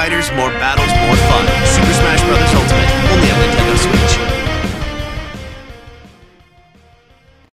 fighters, more battles, more fun. Super Smash Bros. Ultimate, only on Nintendo Switch.